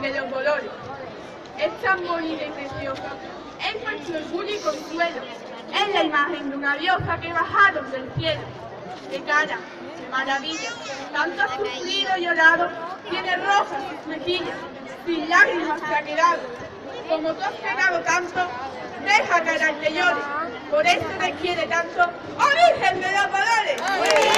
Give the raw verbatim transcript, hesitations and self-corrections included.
de los dolores. Es tan bonita y preciosa, es nuestro orgullo y consuelo, es la imagen de una diosa que bajaron del cielo. De cara, de maravilla, tanto ha sufrido y llorado, tiene rosas sus mejillas, sin lágrimas se ha quedado. Como tú has pegado tanto, deja que te llore, por eso te quiere tanto, ¡oh Virgen de los Dolores!